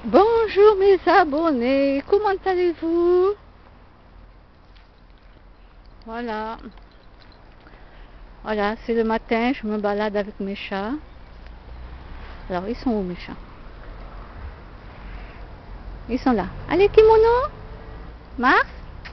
Bonjour mes abonnés, comment allez-vous? Voilà, voilà, c'est le matin, je me balade avec mes chats. Alors, ils sont où mes chats? Ils sont là. Allez, Kimono, Mars.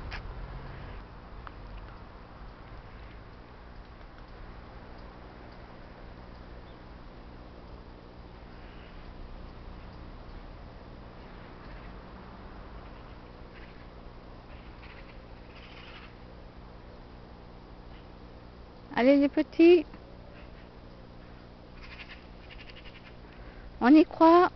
Allez les petits, on y croit.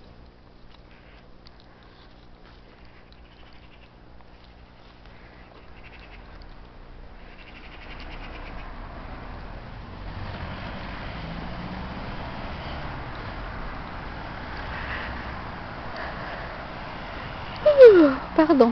Pardon.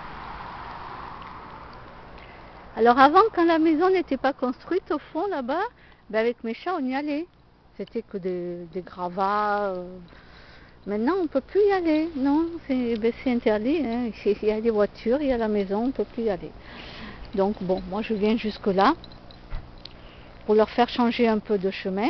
Alors avant, quand la maison n'était pas construite, au fond là-bas, ben avec mes chats on y allait. C'était que des gravats. Maintenant on peut plus y aller. Non, c'est interdit. Hein. Il y a des voitures, il y a la maison, on peut plus y aller. Donc bon, moi je viens jusque là pour leur faire changer un peu de chemin.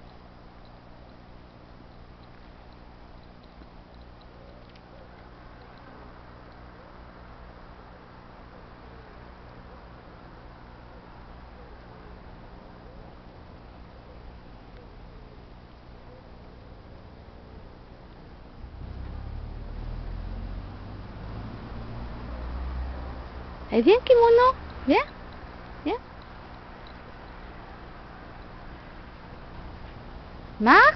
Et viens Kimono, viens, viens. Mars.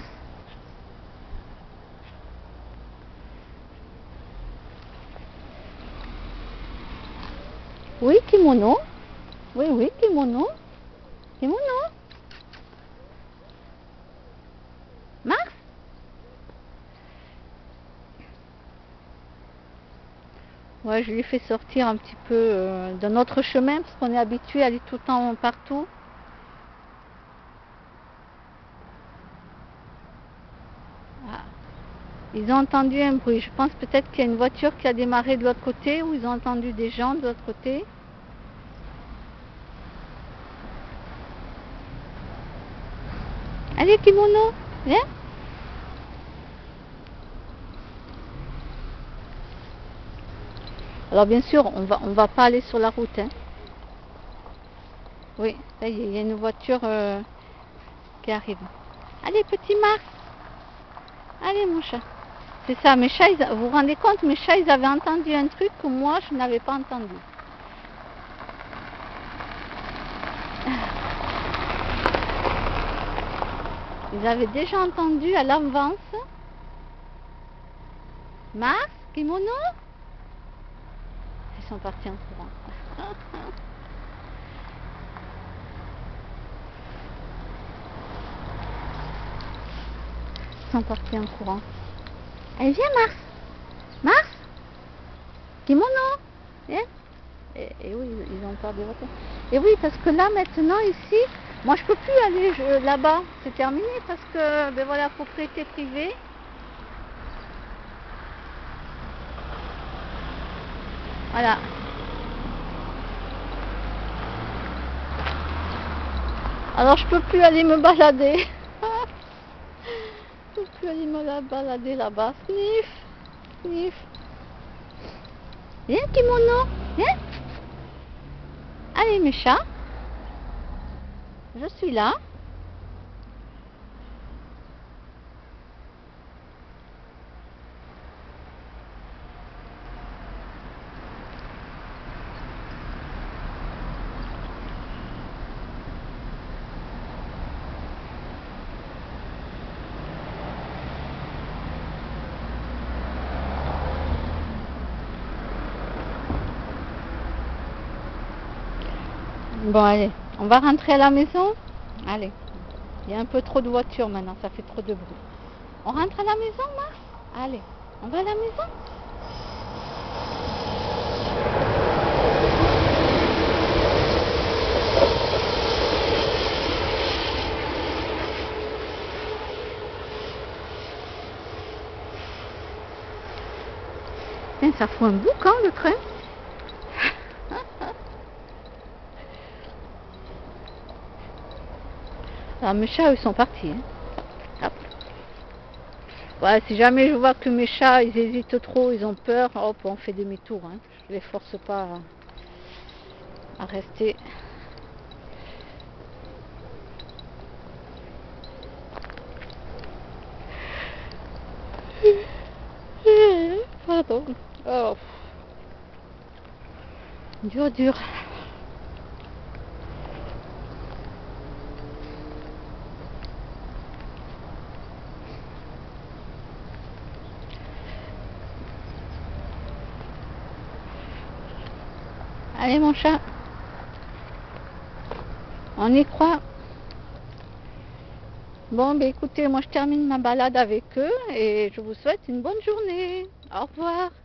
Oui Kimono. Oui, oui Kimono. Kimono. Mars. Ouais, je lui fais sortir un petit peu de notre chemin parce qu'on est habitué à aller tout le temps partout. Ah. Ils ont entendu un bruit. Je pense peut-être qu'il y a une voiture qui a démarré de l'autre côté ou ils ont entendu des gens de l'autre côté. Allez Kimono, viens. Alors bien sûr, on va pas aller sur la route. Hein. Oui, ça y est, il y a une voiture qui arrive. Allez petit Mars. Allez mon chat. C'est ça, mes chats, vous vous rendez compte, mes chats, ils avaient entendu un truc que moi, je n'avais pas entendu. Ils avaient déjà entendu à l'avance. Mars, Kimono. Ils sont partis en courant. Ils sont partis en courant. Allez, viens Mars. Mars. Kimono. Viens. Et oui, ils ont peur des voitures. Et oui, parce que là, maintenant, ici, moi, je peux plus aller là-bas. C'est terminé parce que, ben voilà, propriété privée. Voilà. Alors, je peux plus aller me balader. Je peux plus aller me balader là-bas. Sniff. Sniff. Viens, Kimono. Viens. Allez, mes chats. Je suis là. Bon, allez, on va rentrer à la maison. Allez, il y a un peu trop de voitures maintenant, ça fait trop de bruit. On rentre à la maison, Mars? Allez, on va à la maison? ça fout un boucan le train. Alors mes chats ils sont partis. Hop. Ouais, si jamais je vois que mes chats ils hésitent trop, ils ont peur, hop, on fait demi-tour. Hein. Je les force pas à rester. Pardon. Oh. Dur, dur. Allez mon chat. On y croit. Bon, ben écoutez, moi je termine ma balade avec eux et je vous souhaite une bonne journée. Au revoir.